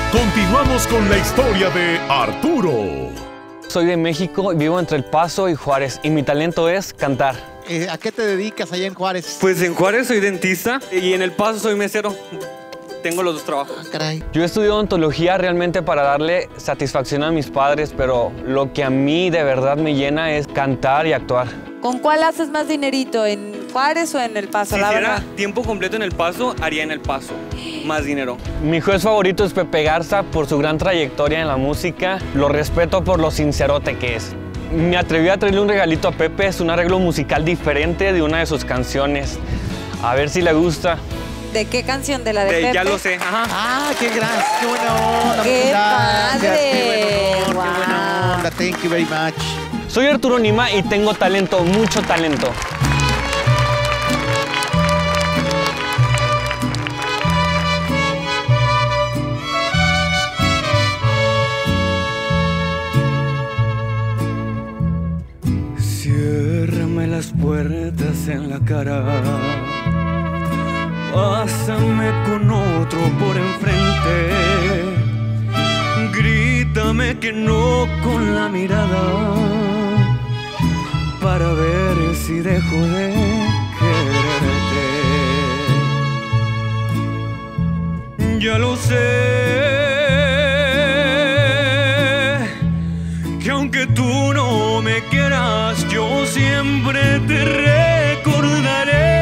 Continuamos con la historia de Arturo. Soy de México, vivo entre El Paso y Juárez y mi talento es cantar. ¿A qué te dedicas allá en Juárez? Pues en Juárez soy dentista y en El Paso soy mesero. Tengo los dos trabajos. Ah, caray. Yo estudié odontología realmente para darle satisfacción a mis padres, pero lo que a mí de verdad me llena es cantar y actuar. ¿Con cuál haces más dinerito? ¿En Juárez o en El Paso? Si la hiciera verdad. tiempo completo en El Paso, haría en El Paso. Más dinero. Mi juez favorito es Pepe Garza por su gran trayectoria en la música. Lo respeto por lo sincerote que es. Me atreví a traerle un regalito a Pepe, es un arreglo musical diferente de una de sus canciones. A ver si le gusta. ¿De qué canción? ¿De la de Pepe? Ya lo sé, ajá. Ah, qué gracias, qué buena onda. ¡Qué Gracias, padre! qué buen honor, Wow. qué buena onda. Thank you very much. Soy Arturo Nima y tengo talento, mucho talento. Ciérrame las puertas en la cara. Pásame con otro por enfrente. Grítame que no con la mirada para ver si dejo de quererte. Ya lo sé, que aunque tú no me quieras, yo siempre te recordaré.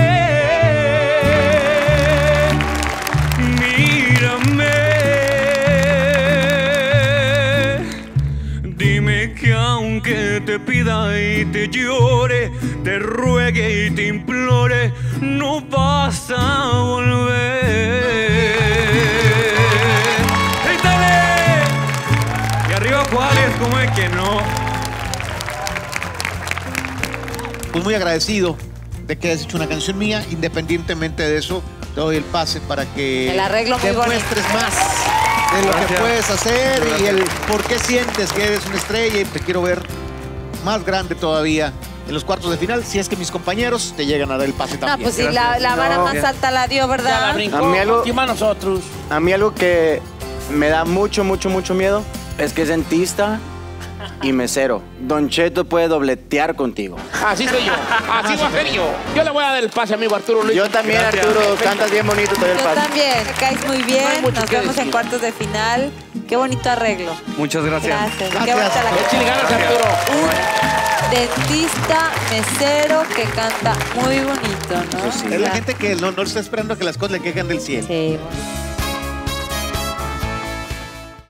Que aunque te pida y te llore, te ruegue y te implore, no vas a volver. ¡Grítale! Y arriba Juárez, ¿cómo es que no? Pues muy agradecido de que hayas hecho una canción mía. Independientemente de eso, te doy el pase para que El arreglo muy demuestres más de lo que puedes hacer y el por qué sientes que eres una estrella, y te quiero ver más grande todavía en los cuartos de final, si es que mis compañeros te llegan a dar el pase también. No, pues sí, la vara más alta la dio, ¿verdad? Ya la brincó. A mí algo que me da mucho miedo es que es dentista y mesero. Don Cheto puede dobletear contigo. Así soy yo, así voy a ser yo. Yo le voy a dar el pase a amigo Arturo Luis. Yo también, Gracias. Arturo, cantas bien bonito, te doy el Tú pase. también, me caes muy bien. No hay mucho Nos que vemos en decir. cuartos de final. Qué bonito arreglo. Muchas gracias. Gracias. Qué Gracias. bonita la Échale ganas, Arturo. Un dentista, mesero que canta muy bonito, ¿no? Es la gente que no está esperando a que las cosas le caigan del cielo. Sí, bueno.